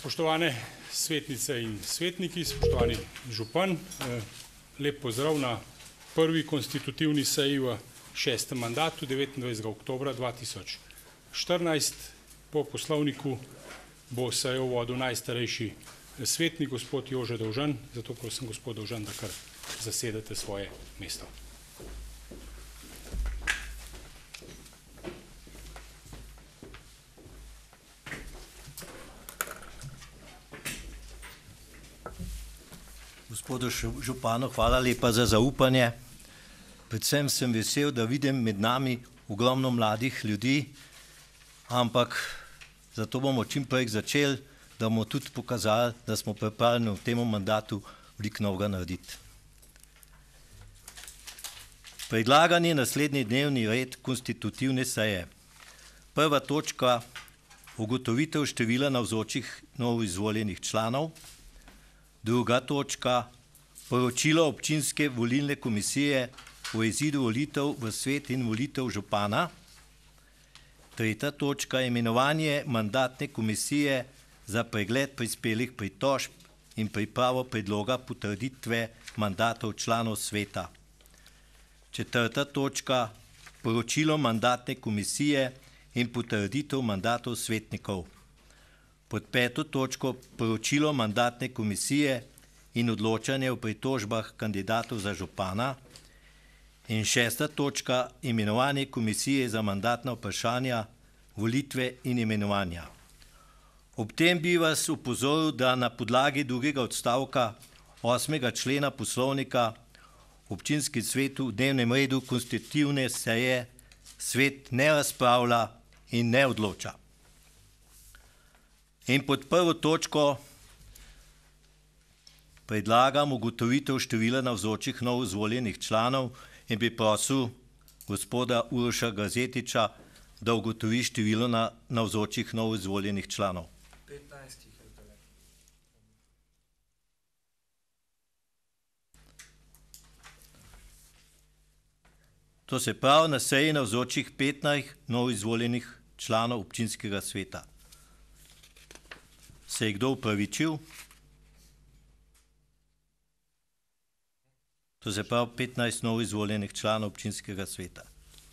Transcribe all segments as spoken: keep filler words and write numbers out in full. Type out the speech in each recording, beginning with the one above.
Spoštovane svetnice in svetniki, spoštovani župan, lep pozdrav na prvi konstitutivni seji v šestem mandatu devetindvajsetega oktobra dva tisoč štirinajst. Po poslovniku bo sejo vodil najstarejši svetnik, gospod Jože Dovžan, zato prosim gospod Dovžan, da kar zasedete svoje mesto. Gospodu županu, hvala lepa za zaupanje. Predvsem sem vesel, da vidim med nami ogromno mladih ljudi, ampak zato bomo čim prej začeli, da bomo tudi pokazali, da smo pripravljeni v tem mandatu veliko novega narediti. Predlagan je naslednji dnevni red konstitutivne seje. Prva točka, ugotovitev števila navzočih novoizvoljenih članov. Druga točka, poročilo občinske volilne komisije o izidu volitev v svet in volitev župana. Tretja točka, imenovanje mandatne komisije za pregled prispelih pritožb in pripravo predloga potrditve mandatov članov sveta. Četrta točka, poročilo mandatne komisije in potrditev mandatov svetnikov. Pod peto točko poročilo mandatne komisije in odločanje o pritožbah kandidatov za župana. In šesta točka, imenovanje komisije za mandatna vprašanja, volitve in imenovanja. Ob tem bi vas opozoril, da na podlagi drugega odstavka osmega člena poslovnika občinski svet v dnevnem redu konstitutivne seje svet ne razpravlja in ne odloča. In pod prvo točko predlagam ugotovitev števila navzočih novoizvoljenih članov in bi prosil gospoda Uroša Gazetiča, da ugotovi število navzočih novoizvoljenih članov. To se pravi, na seji navzočih petnajst novoizvoljenih članov občinskega sveta. Se je kdo upravičil? To se pravi petnajst novoizvoljenih članov občinskega sveta.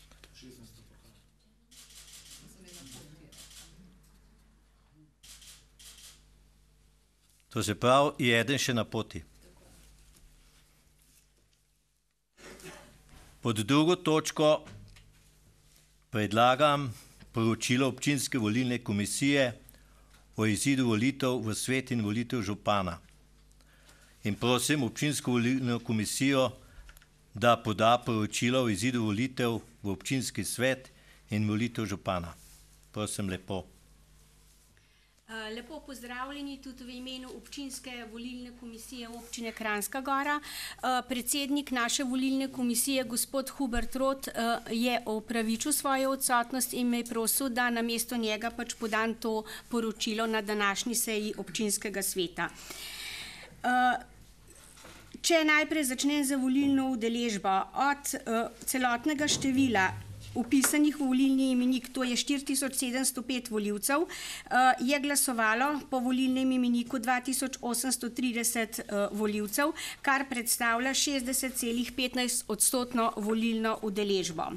To se pravi, je eden še na poti. Pod drugo točko predlagam poročilo občinske volilne komisije o izidu volitev v svet in volitev župana. In prosim občinsko volilno komisijo, da poda poročilo o izidu volitev v občinski svet in volitev župana. Prosim lepo. Lepo pozdravljeni tudi v imenu občinske volilne komisije občine Kranjska Gora. Predsednik naše volilne komisije, gospod Hubert Rot, je opravičil svojo odsotnost in me je prosil, da namesto njega pač podam to poročilo na današnji seji občinskega sveta. Če najprej začnem za volilno udeležbo, od celotnega števila vpisanih v volilni imenik, to je štiri tisoč sedemsto pet volivcev, je glasovalo po volilnem imeniku dva tisoč osemsto trideset volivcev, kar predstavlja šestdeset celih petnajst odstotno volilno udeležbo.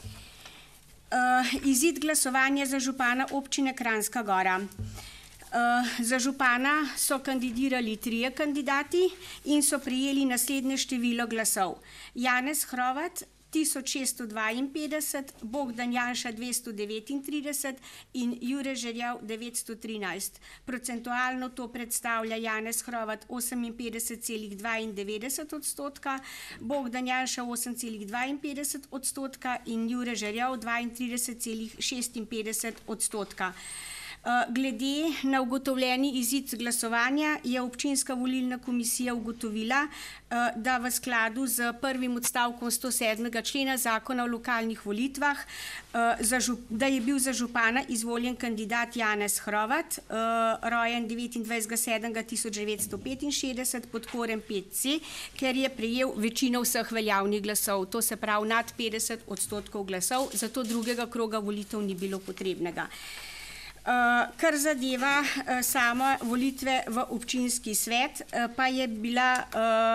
Izid glasovanja za župana občine Kranjska Gora. Za župana so kandidirali trije kandidati in so prejeli naslednje število glasov. Janez Hrovat tisoč šeststo dvainpetdeset, Bogdan Janša dvesto devetintrideset in Jure Žerjav devetsto trinajst. Procentualno to predstavlja Janez Hrovat oseminpetdeset celih dvaindevetdeset odstotka, Bogdan Janša osem celih dvainpetdeset odstotka in Jure Žerjav dvaintrideset celih šestinpetdeset odstotka. Glede na ugotovljeni izid glasovanja je občinska volilna komisija ugotovila, da v skladu z prvim odstavkom stosedmega člena Zakona o lokalnih volitvah, da je bil za župana izvoljen kandidat Janez Hrovat, rojen devetindvajsetega sedmega tisoč devetsto petinšestdeset, podkoren pet C, ker je prejel večino vseh veljavnih glasov, to se pravi nad petdeset odstotkov glasov, zato drugega kroga volitev ni bilo potrebnega. Kar zadeva samo volitve v občinski svet, pa, je bila,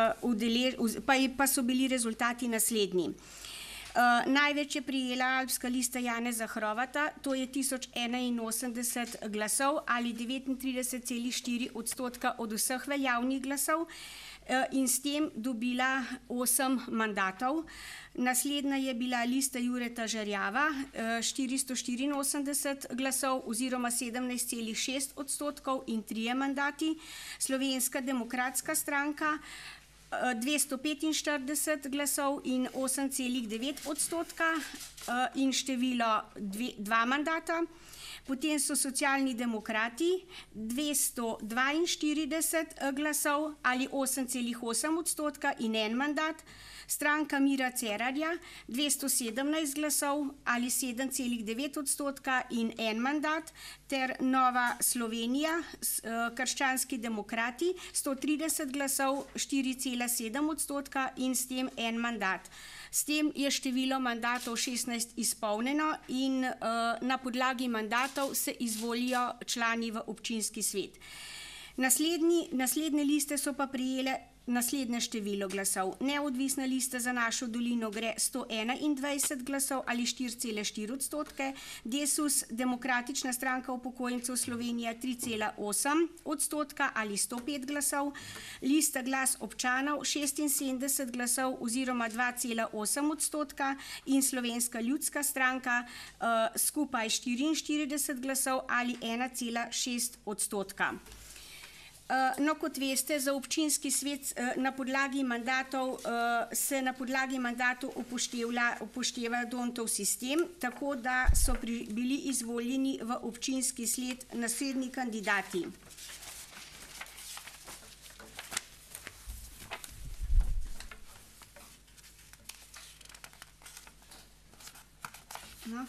pa, je, pa so bili rezultati naslednji. Največ je prijela Alpska lista Janeza Hrovata, to je tisoč enainosemdeset glasov ali devetintrideset celih štiri odstotka od vseh veljavnih glasov in s tem dobila osem mandatov. Naslednja je bila lista Jureta Žerjava, štiristo štiriinosemdeset glasov oziroma sedemnajst celih šest odstotkov in trije mandati. Slovenska demokratska stranka dvesto petinštirideset glasov in osem celih devet odstotka in število dve, dva mandata. Potem so Socialni demokrati dvesto dvainštirideset glasov ali osem celih osem odstotka in en mandat. Stranka Mira Cerarja dvesto sedemnajst glasov ali sedem celih devet odstotka in en mandat, ter Nova Slovenija, Krščanski demokrati, sto trideset glasov, štiri celih sedem odstotka in s tem en mandat. S tem je število mandatov šestnajst izpolnjeno in uh, na podlagi mandatov se izvolijo člani v občinski svet. Naslednji, naslednje liste so pa prijele naslednje število glasov. Neodvisna lista Za našo dolino gre sto enaindvajset glasov ali štiri celih štiri odstotke, Desus, Demokratična stranka upokojencev Slovenije tri celih osem odstotka ali sto pet glasov, lista Glas občanov šestinsedemdeset glasov oziroma dva celih osem odstotka in Slovenska ljudska stranka uh, skupaj štiriinštirideset glasov ali ena celih šest odstotka. No, kot veste, za občinski svet na podlagi mandatov se na podlagi mandatov upošteva D'Hondtov sistem, tako da so pri, bili izvoljeni v občinski svet naslednji kandidati. No.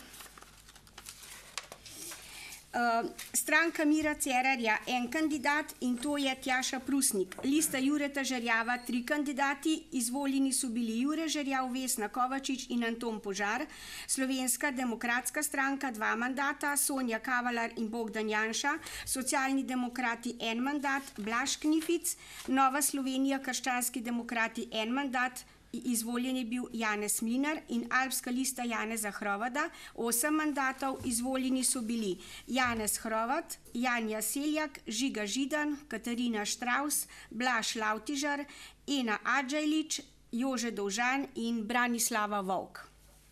Uh, stranka Mira Cerarja en kandidat in to je Tjaša Prusnik. Lista Jureta Žerjava tri kandidati, izvoljeni so bili Jure Žerjav, Vesna Kovačič in Anton Požar. Slovenska demokratska stranka dva mandata, Sonja Kavalar in Bogdan Janša. Socialni demokrati en mandat, Blaž Knific. Nova Slovenija, Krščanski demokrati en mandat, izvoljen je bil Janez Mlinar in Alpska lista Janeza Hrovata, osem mandatov, izvoljeni so bili Janez Hrovat, Janja Seljak, Žiga Židan, Katarina Štravs, Blaž Lavtižar, Ena Adžajlič, Jože Dovžan in Branislava Vovk.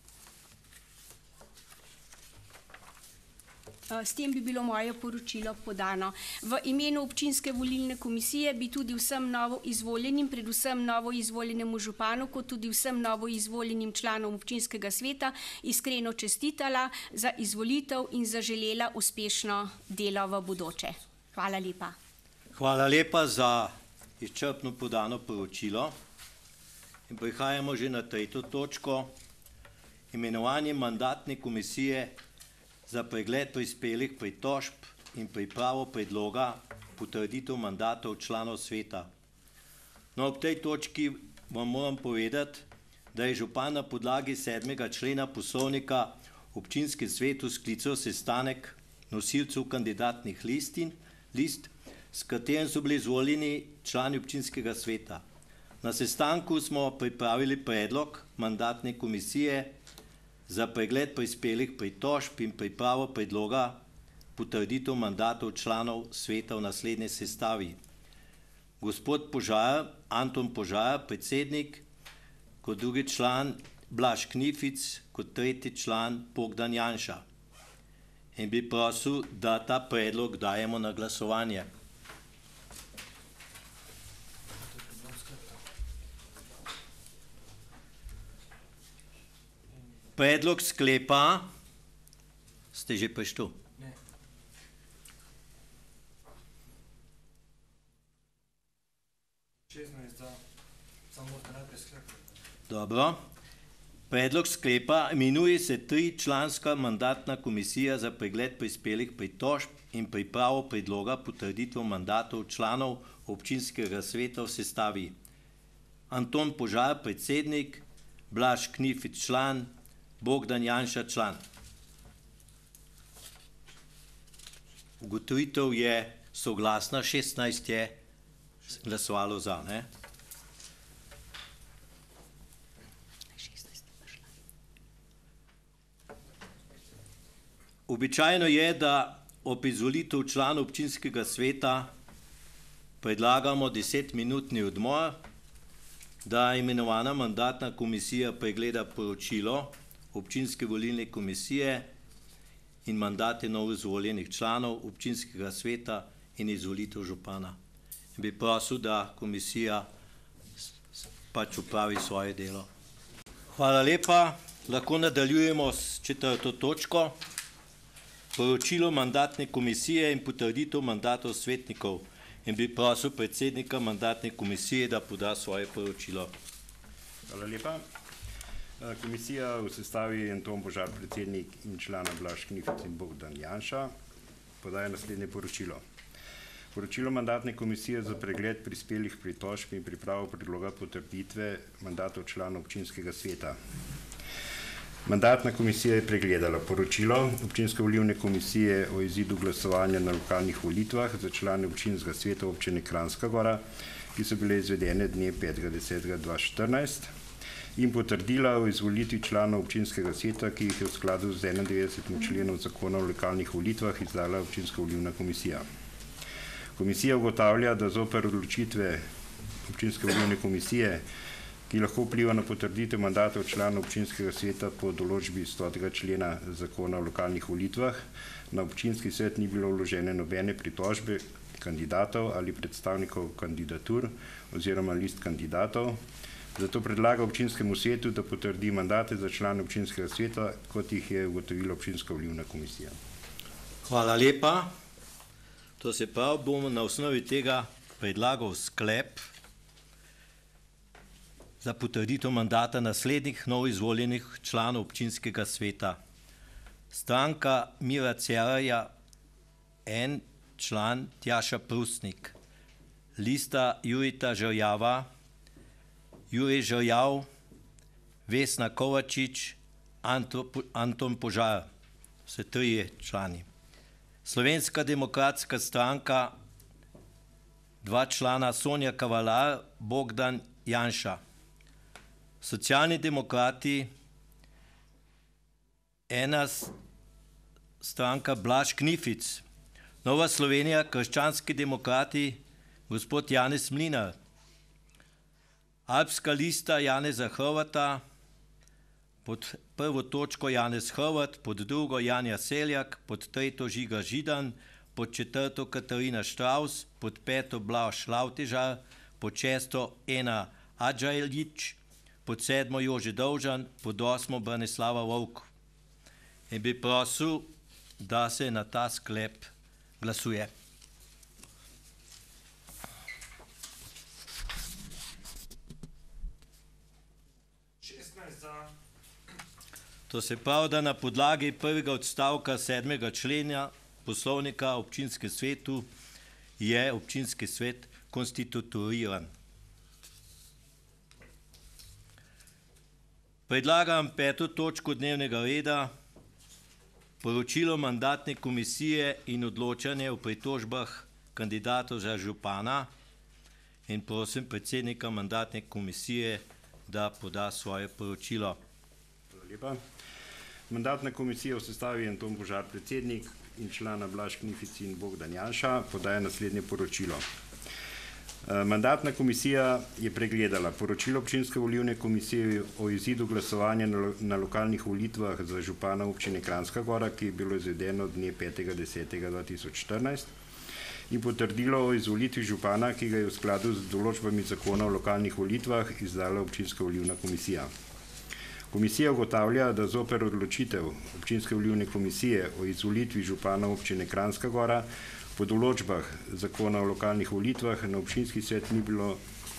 S tem bi bilo moje poročilo podano. V imenu občinske volilne komisije bi tudi vsem novo izvoljenim, predvsem novo izvoljenemu županu, kot tudi vsem novo izvoljenim članom občinskega sveta iskreno čestitala za izvolitev in zaželela uspešno delo v bodoče. Hvala lepa. Hvala lepa za izčrpno podano poročilo. In prihajamo že na tretjo točko. Imenovanje mandatne komisije za pregled prispelih pritožb in pripravo predloga potrditev mandatov članov sveta. No, ob tej točki vam moram povedati, da je župan na podlagi sedmega člena poslovnika občinski svetu sklical sestanek nosilcev kandidatnih listin, list, s katerim so bili izvoljeni člani občinskega sveta. Na sestanku smo pripravili predlog mandatne komisije za pregled prispelih pritožb in pripravo predloga potrditev mandatov članov sveta v naslednji sestavi. Gospod Požar, Anton Požar, predsednik, kot drugi član Blaž Knific, kot tretji član Bogdan Janša. In bi prosil, da ta predlog dajemo na glasovanje. Predlog sklepa, ste že prišli? Ne. šestnajst za, samo morate najprej sklepati. Dobro. Predlog sklepa, imenuje se tričlanska mandatna komisija za pregled prispelih pritožb in pripravo predloga potrditev mandatov članov občinskega sveta v sestavi. Anton Požar, predsednik, Blaž Knific, član, Bogdan Janša, član. Ugotovitev je soglasna, šestnajst je glasovalo za, ne? Običajno je, da ob izvolitev članov občinskega sveta predlagamo desetminutni odmor, da imenovana mandatna komisija pregleda poročilo občinske volilne komisije in mandate novoizvoljenih članov občinskega sveta in izvolitev župana. Bi prosil, da komisija pač opravi svoje delo. Hvala lepa. Lahko nadaljujemo s četrto točko. Poročilo mandatne komisije in potrditev mandatov svetnikov. In bi prosil predsednika mandatne komisije, da poda svoje poročilo. Hvala lepa. Komisija v sestavi Anton Požar, predsednik in člana Blaž Knifec in Bogdan Janša, podaja naslednje poročilo. Poročilo mandatne komisije za pregled prispelih pritožb in pripravo predloga potrditve mandatov članov občinskega sveta. Mandatna komisija je pregledala poročilo občinske volilne komisije o izidu glasovanja na lokalnih volitvah za člane občinskega sveta občine Kranjska Gora, ki so bile izvedene dne petega desetega dva tisoč štirinajst, in potrdila o izvolitvi članov občinskega sveta, ki jih je v skladu z enaindevetdesetim členom zakona o lokalnih volitvah izdala občinska volilna komisija. Komisija ugotavlja, da zoper odločitve občinske volilne komisije, ki lahko vpliva na potrditev mandatov članov občinskega sveta po določbi stotega člena zakona o lokalnih volitvah, na občinski svet ni bilo vložene nobene pritožbe kandidatov ali predstavnikov kandidatur oziroma list kandidatov, zato predlaga občinskemu svetu, da potrdi mandate za člane občinskega sveta, kot jih je ugotovila občinska volilna komisija. Hvala lepa. To se pravi, bomo na osnovi tega predlagal sklep za potrditev mandata naslednjih novoizvoljenih članov občinskega sveta. Stranka Mira Cerarja, en član Tjaša Prusnik. Lista Jurita Žerjava, Jure Žerjav, Vesna Kovačič, Anton Požar. Vse trije člani. Slovenska demokratska stranka, dva člana Sonja Kavalar, Bogdan Janša. Socialni demokrati, ena stranka Blaž Knifec. Nova Slovenija, krščanski demokrati, gospod Janez Mlinar. Alpska lista Janeza Hrvata, pod prvo točko Janez Hrvat, pod drugo Janja Seljak, pod tretjo Žiga Židan, pod četrto Katarina Štraus, pod peto Blaž Lavtežar, pod šesto Ena Adžajlič, pod sedmo Jože Dovžan, pod osmo Branislava Vovk. In bi prosil, da se na ta sklep glasuje. To se pravi, da na podlagi prvega odstavka sedmega člena poslovnika o občinskem svetu je občinski svet konstituiran. Predlagam peto točko dnevnega reda, poročilo mandatne komisije in odločanje o pritožbah kandidatov za župana, in prosim predsednika mandatne komisije, da poda svoje poročilo. Hvala lepa. Mandatna komisija v sestavi Anton Požar, predsednik, in člana Blaž Knifec in Bogdan Janša podaja naslednje poročilo. Mandatna komisija je pregledala poročilo občinske volilne komisije o izidu glasovanja na lokalnih volitvah za župana občine Kranjska Gora, ki je bilo izvedeno dne petega desetega dva tisoč štirinajst, in potrdilo o izvolitvi župana, ki ga je v skladu z določbami zakona o lokalnih volitvah izdala občinska volilna komisija. Komisija ugotavlja, da zoper odločitev občinske volilne komisije o izvolitvi župana občine Kranjska Gora po določbah zakona o lokalnih volitvah na občinski svet ni bilo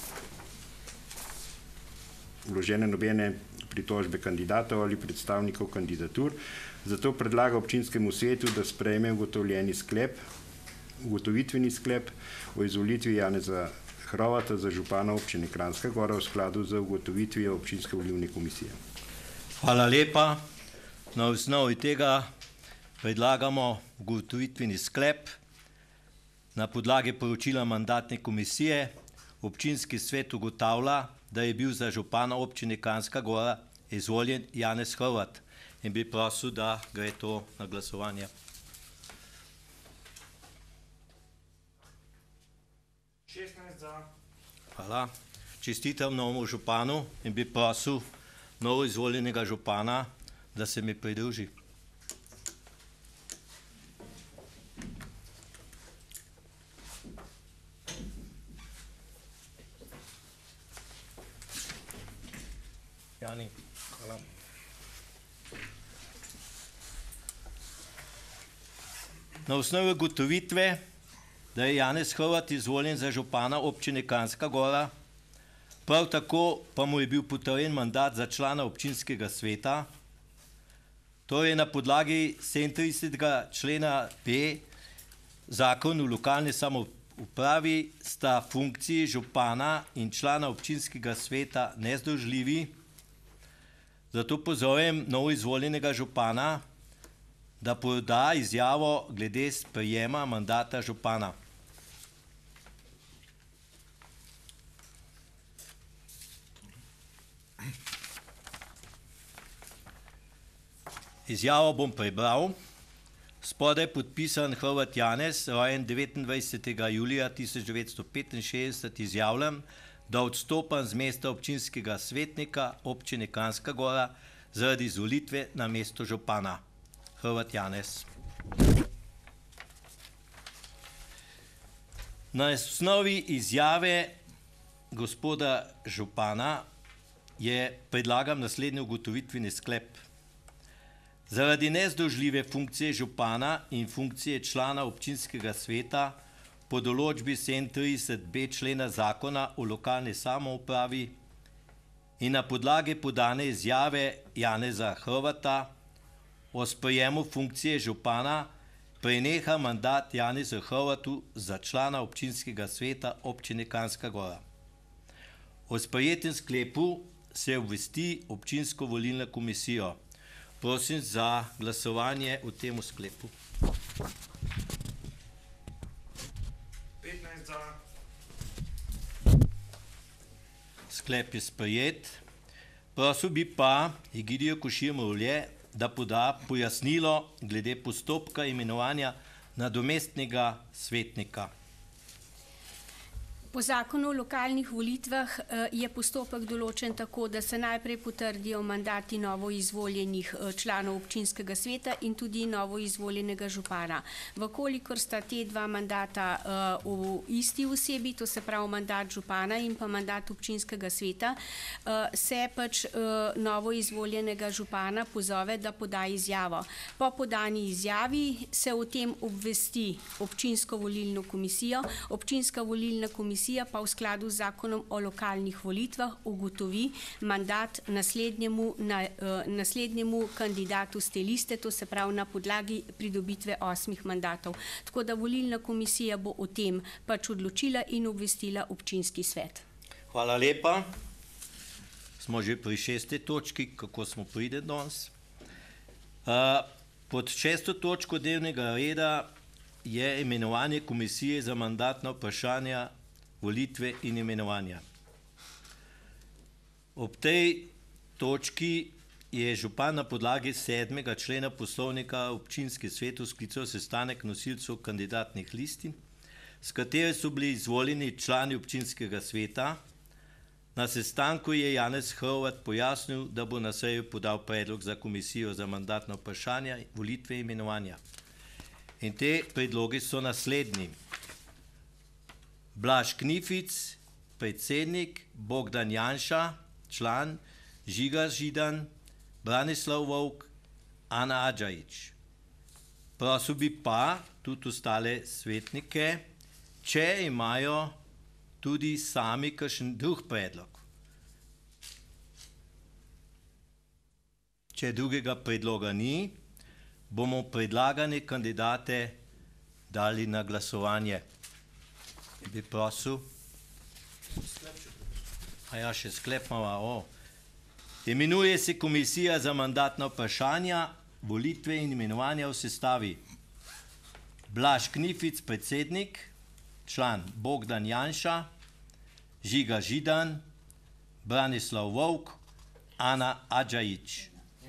vložene nobene pritožbe kandidatov ali predstavnikov kandidatur, zato predlaga občinskemu svetu, da sprejme ugotovljeni sklep, ugotovitveni sklep o izvolitvi Janeza Hrvata za župana občine Kranjska Gora v skladu z ugotovitvijo občinske volilne komisije. Hvala lepa. Na osnovi tega predlagamo ugotovitveni sklep na podlagi poročila mandatne komisije. Občinski svet ugotavlja, da je bil za župana občine Kranjska Gora izvoljen Janez Hrvat in bi prosil, da gre to na glasovanje. šestnajst za. Hvala. Čestitam novemu županu in bi prosil novo izvoljenega župana, da se mi pridruži. Jani, hvala. Na osnovi ugotovitve, da je Janez Hrvat izvoljen za župana občine Kranjska Gora, prav tako pa mu je bil potrjen mandat za člana občinskega sveta, torej na podlagi sedemintridesetega člena B Zakon o lokalni samoupravi sta funkciji župana in člana občinskega sveta nezdružljivi, zato pozovem novoizvoljenega župana, da poda izjavo glede sprejema mandata župana. Izjavo bom prebral. Spodaj podpisan Hrvat Janez, rojen devetindvajsetega julija tisoč devetsto petinšestdeset, izjavljam, da odstopam z mesta občinskega svetnika občine Kranjska Gora zaradi izvolitve na mesto župana. Hrvat Janez. Na osnovi izjave gospoda župana je predlagam naslednji ugotovitveni sklep. Zaradi nezdružljive funkcije župana in funkcije člana občinskega sveta po določbi sedemintrideset b člena Zakona o lokalni samoupravi in na podlagi podane izjave Janeza Hrvata o sprejemu funkcije župana preneha mandat Janezu Hrvatu za člana občinskega sveta občine Kranjska Gora. O sprejetem sklepu se obvesti občinsko volilno komisijo. Prosim za glasovanje v tem sklepu. petnajst za. Sklep je sprejet. Prosil bi pa Egidijo Košir Mrolje, da poda pojasnilo glede postopka imenovanja nadomestnega svetnika. Po zakonu o lokalnih volitvah je postopek določen tako, da se najprej potrdijo mandati novo izvoljenih članov občinskega sveta in tudi novo izvoljenega župana. Vkolikor sta te dva mandata v isti osebi, to se pravi mandat župana in pa mandat občinskega sveta, se pač novo izvoljenega župana pozove, da poda izjavo. Po podani izjavi se o tem obvesti občinsko volilno komisijo. Občinska volilna komisija pa v skladu z zakonom o lokalnih volitvah ugotovi mandat naslednjemu, na, uh, naslednjemu kandidatu z te liste, to se pravi na podlagi pridobitve osmih mandatov. Tako da volilna komisija bo o tem pač odločila in obvestila občinski svet. Hvala lepa. Smo že pri šesti točki, kako smo pride danes. Uh, pod šesto točko dnevnega reda je imenovanje komisije za mandatna vprašanja, volitve in imenovanja. Ob tej točki je župan na podlagi sedmega člena poslovnika občinski svetu sklical sestanek nosilcev kandidatnih listin, s katere so bili izvoljeni člani občinskega sveta. Na sestanku je Janez Hrvat pojasnil, da bo na seji podal predlog za komisijo za mandatna vprašanja, volitve in imenovanja. In te predlogi so naslednji. Blaž Knific, predsednik, Bogdan Janša, član, Žiga Židan, Branislav Vovk, Ana Adžajič. Prosil bi pa tudi ostale svetnike, če imajo tudi sami kakšen drug predlog. Če drugega predloga ni, bomo predlagane kandidate dali na glasovanje. Bi prosil. A ja, še sklep mava. O. Imenuje se komisija za mandatna vprašanja, volitve in imenovanja v sestavi Blaž Knific, predsednik, član Bogdan Janša, Žiga Židan, Branislav Vovk, Ana Adžajić.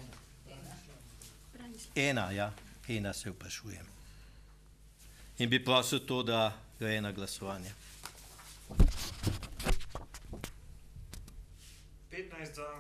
Ena, ja, ena se vprašujem. In bi prosil to, da gre na glasovanje. petnajst za.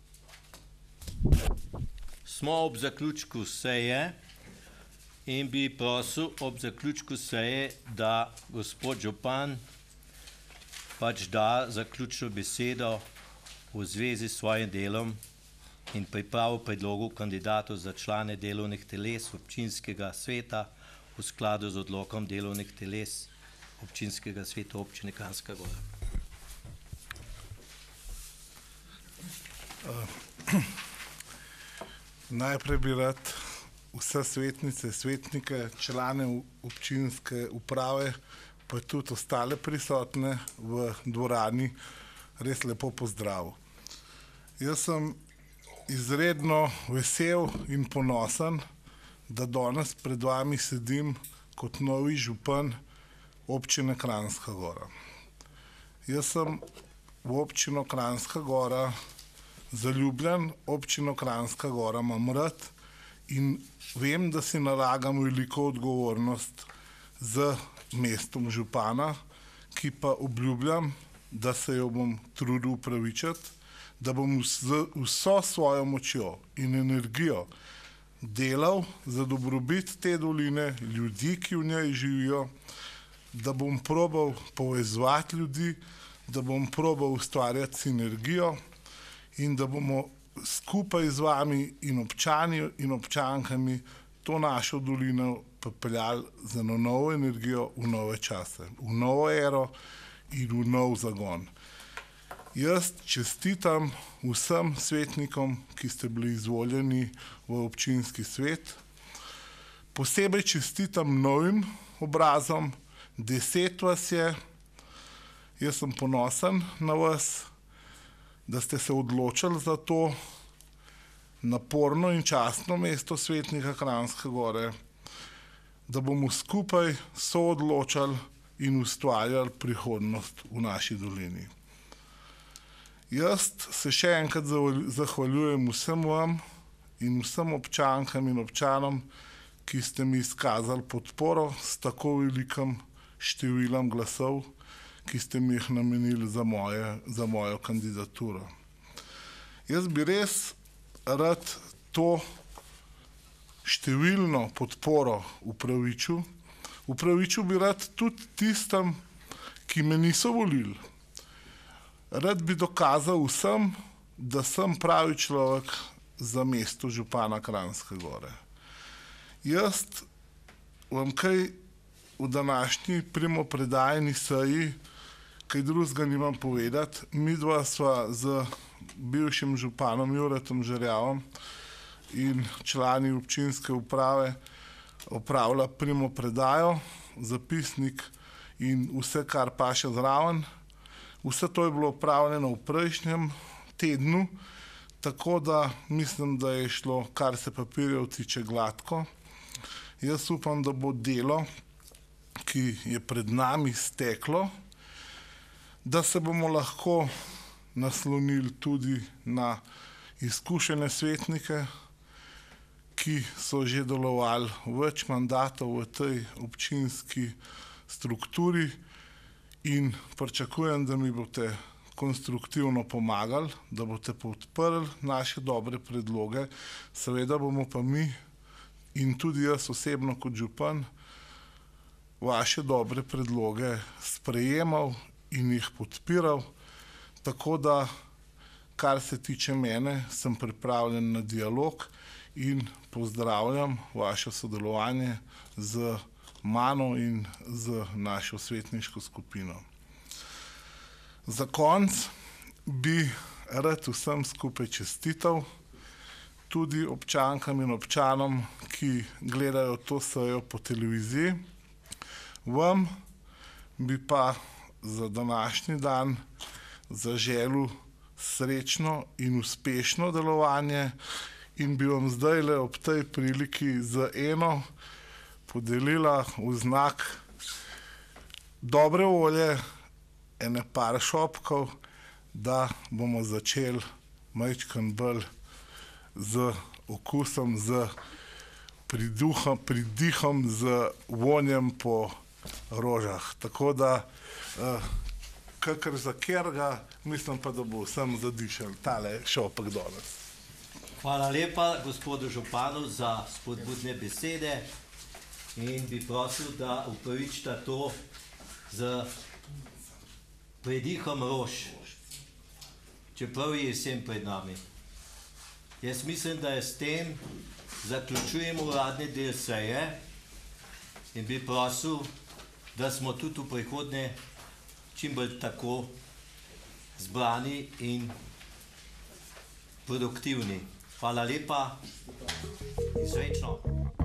Smo ob zaključku seje in bi prosil ob zaključku seje, da gospod župan pač da zaključno besedo v zvezi s svojim delom in pripravo predlogov kandidatov za člane delovnih teles občinskega sveta v skladu z odlokom delovnih teles občinskega sveta občine Kranjska Gora. Najprej bi rad vse svetnice, svetnike, člane občinske uprave, pa tudi ostale prisotne v dvorani res lepo pozdravil. Jaz sem izredno vesel in ponosen, da danes pred vami sedim kot novi župan občine Kranjska Gora. Jaz sem v občino Kranjska Gora zaljubljen, občino Kranjska Gora imam rad in vem, da si nalagam veliko odgovornost z mestom župana, ki pa obljubljam, da se jo bom trudil upravičiti, da bom z vso svojo močjo in energijo delal za dobrobit te doline, ljudi, ki v njej živijo, da bom probal povezovati ljudi, da bom probal ustvarjati sinergijo in da bomo skupaj z vami in občani in občankami to našo dolino popeljali z eno novo energijo v nove čase, v novo ero in v nov zagon. Jaz čestitam vsem svetnikom, ki ste bili izvoljeni v občinski svet. Posebej čestitam novim obrazom, deset vas je. Jaz sem ponosen na vas, da ste se odločili za to naporno in častno mesto svetnika Kranjske Gore, da bomo skupaj soodločali in ustvarjali prihodnost v naši dolini. Jaz se še enkrat zahvaljujem vsem vam in vsem občankam in občanom, ki ste mi izkazali podporo s tako velikim številom glasov, ki ste mi jih namenili za, moje, za mojo kandidaturo. Jaz bi res rad to številno podporo upravičil. Upravičil bi rad tudi tistem, ki me niso volili. Rad bi dokazal vsem, da sem pravi človek za mesto župana Kranjske Gore. Jaz vam kaj v današnji primopredajni seji kaj drugega nimam povedati. Midva sva z bivšim županom Juretom Žerjavom in člani občinske uprave opravila primopredajo, zapisnik in vse, kar paše zraven. Vse to je bilo opravljeno v prejšnjem tednu, tako da mislim, da je šlo, kar se papirjev tiče, gladko. Jaz upam, da bo delo, ki je pred nami, steklo, da se bomo lahko naslonili tudi na izkušene svetnike, ki so že delovali več mandatov v tej občinski strukturi in pričakujem, da mi boste konstruktivno pomagali, da boste podprli naše dobre predloge. Seveda bomo pa mi in tudi jaz osebno kot župan vaše dobre predloge sprejemal in jih podpiral, tako da, kar se tiče mene, sem pripravljen na dialog in pozdravljam vaše sodelovanje z mano in z našo svetniško skupino. Za konec bi rad vsem skupaj čestital, tudi občankam in občanom, ki gledajo to sejo po televiziji. Vam bi pa za današnji dan zaželil srečno in uspešno delovanje in bi vam zdajle ob tej priliki z eno podelila v znak dobre volje ene par šopkov, da bomo začeli majčkeno bolj z okusom, z priduhom, pridihom, z vonjem po rožah. Tako da, kakor za kjerga, mislim pa, da bo vsem zadišel tale šopek danes. Hvala lepa gospodu županu za spodbudne besede in bi prosil, da upravičita to z predihom rož, čeprav je jesen pred nami. Jaz mislim, da je s tem zaključujemo uradni del seje in bi prosil, da smo tudi v prihodnje čim bolj tako zbrani in produktivni. Hvala lepa in srečno.